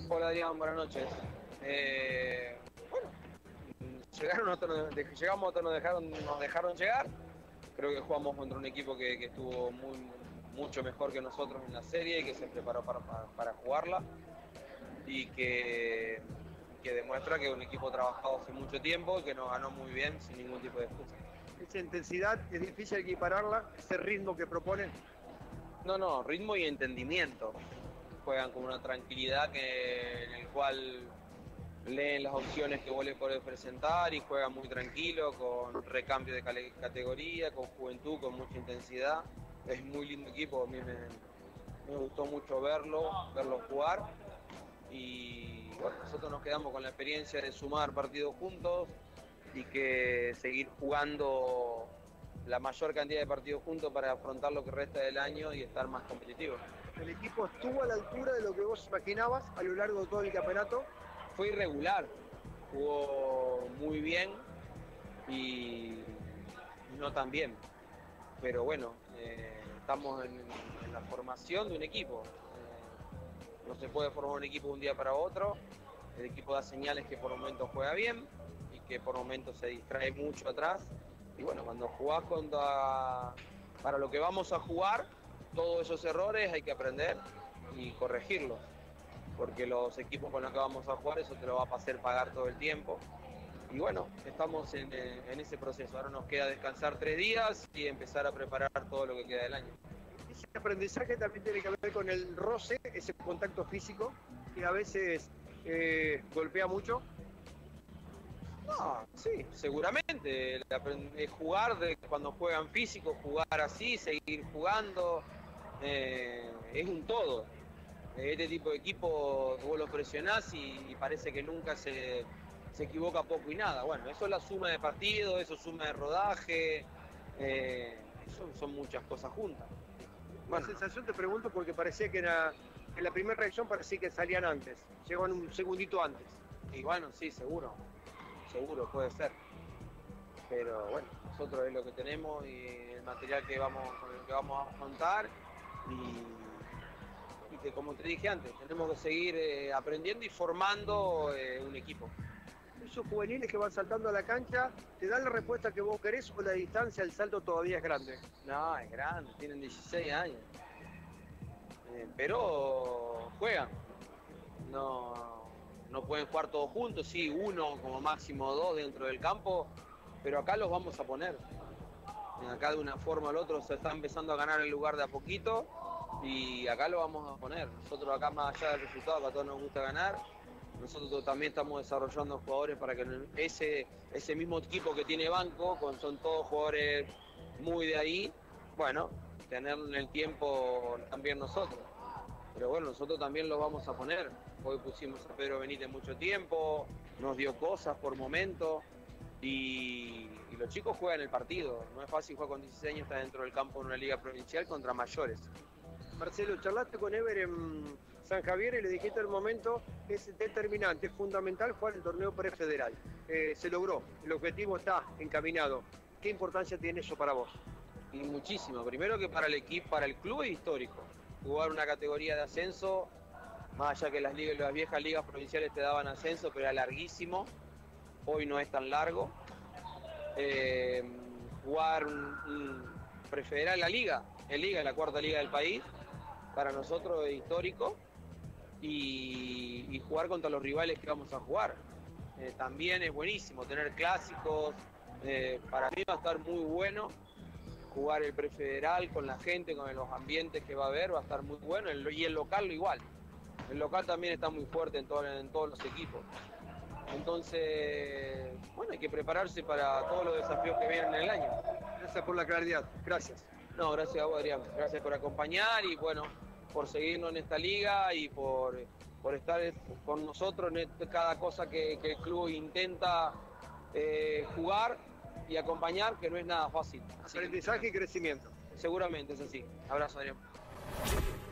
Hola Adrián, buenas noches. Bueno, llegamos, otros nos dejaron llegar. Creo que jugamos contra un equipo que estuvo mucho mejor que nosotros en la serie y que se preparó para jugarla y que demuestra que es un equipo trabajado hace mucho tiempo y que nos ganó muy bien sin ningún tipo de excusa. Esa intensidad es difícil equipararla, ese ritmo que proponen. No, ritmo y entendimiento. Juegan con una tranquilidad en el cual leen las opciones que vos le podés presentar y juegan muy tranquilo, con recambio de categoría, con juventud, con mucha intensidad. Es muy lindo equipo, a mí me gustó mucho verlo jugar y bueno, nosotros nos quedamos con la experiencia de sumar partidos juntos y que seguir jugando la mayor cantidad de partidos juntos para afrontar lo que resta del año y estar más competitivos. El equipo estuvo a la altura de lo que vos imaginabas a lo largo de todo el campeonato. Fue irregular, jugó muy bien y no tan bien, pero bueno, estamos en la formación de un equipo. No se puede formar un equipo de un día para otro. El equipo da señales que por momentos juega bien y que por momentos se distrae mucho atrás. Y bueno, cuando jugás para lo que vamos a jugar, todos esos errores hay que aprender y corregirlos. Porque los equipos con los que vamos a jugar, eso te lo va a hacer pagar todo el tiempo. Y bueno, estamos en ese proceso. Ahora nos queda descansar 3 días y empezar a preparar todo lo que queda del año. Ese aprendizaje también tiene que ver con el roce, ese contacto físico que a veces golpea mucho. No, sí, seguramente. Jugar cuando juegan físico, jugar así, seguir jugando, es un todo. Este tipo de equipo vos lo presionás y parece que nunca se equivoca poco y nada. Bueno, eso es la suma de partidos, eso es suma de rodaje, son muchas cosas juntas. Bueno. La sensación te pregunto porque parecía que en la primera reacción parecía que salían antes, llegaban un segundito antes. Y bueno, sí, seguro puede ser. Pero bueno, nosotros es lo que tenemos y el material con el que vamos a afrontar y que como te dije antes, tenemos que seguir aprendiendo y formando un equipo. Esos juveniles que van saltando a la cancha, ¿te dan la respuesta que vos querés o la distancia, el salto todavía es grande? No, es grande, tienen 16 años. Pero juegan. No pueden jugar todos juntos, sí, uno como máximo 2 dentro del campo, pero acá los vamos a poner. Acá de una forma o la otra se está empezando a ganar el lugar de a poquito y acá lo vamos a poner. Nosotros acá, más allá del resultado, que a todos nos gusta ganar, nosotros también estamos desarrollando jugadores para que ese mismo equipo que tiene banco, son todos jugadores muy de ahí, bueno, tener en el tiempo también nosotros. Pero bueno, nosotros también los vamos a poner. Hoy pusimos a Pedro Benítez mucho tiempo, nos dio cosas por momentos y los chicos juegan el partido. No es fácil jugar con 16 años, estar dentro del campo en una liga provincial contra mayores. Marcelo, charlaste con Ever en San Javier y le dijiste al momento es determinante, es fundamental jugar el torneo prefederal. Se logró, el objetivo está encaminado. ¿Qué importancia tiene eso para vos? Y muchísimo. Primero que para el equipo, para el club es histórico. Jugar una categoría de ascenso, más allá que las viejas ligas provinciales te daban ascenso, pero era larguísimo. Hoy no es tan largo. Jugar un prefederal en liga, la cuarta liga del país, para nosotros es histórico. Y jugar contra los rivales que vamos a jugar. También es buenísimo tener clásicos. Para mí va a estar muy bueno jugar el prefederal con la gente, con los ambientes que va a haber, va a estar muy bueno. Y el local igual. El local también está muy fuerte en todos los equipos. Entonces, bueno, hay que prepararse para todos los desafíos que vienen en el año. Gracias por la claridad. Gracias. No, gracias a vos, Adrián. Gracias por acompañar y bueno, por seguirnos en esta liga y por estar con nosotros en cada cosa que el club intenta jugar y acompañar, que no es nada fácil. Aprendizaje y crecimiento. Seguramente es así. Abrazo, Adrián.